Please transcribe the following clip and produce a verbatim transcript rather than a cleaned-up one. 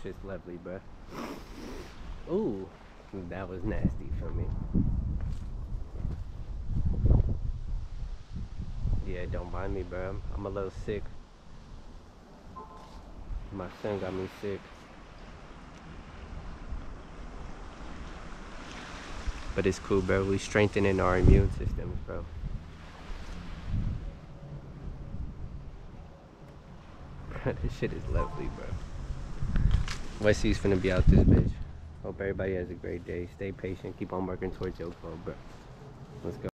shit's lovely, bro. Ooh, that was nasty for me. Yeah, don't mind me, bro. I'm a little sick. My son got me sick. But it's cool, bro. We strengthening our immune systems, bro. This shit is lovely, bro. Wesley's finna be out this bitch. Hope everybody has a great day. Stay patient. Keep on working towards your goal, bro. Let's go.